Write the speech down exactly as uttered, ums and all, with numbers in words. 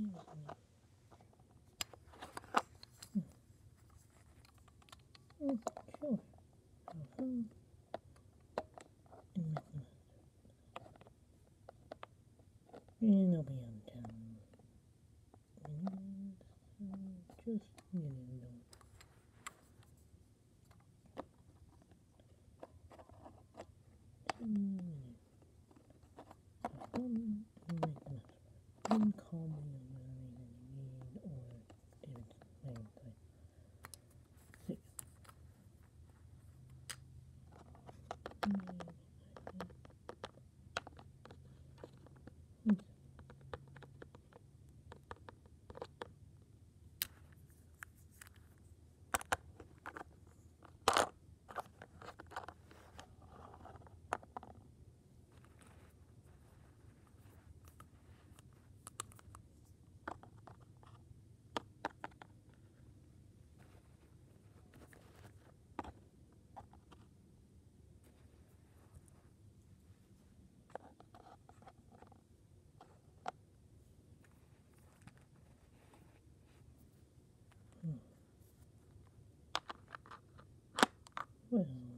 Sure. Uh-huh. And I'll be on town. And uh, just getting done. Um, and call me on whatever you need, or David's my own time. See ya. Okay. Well.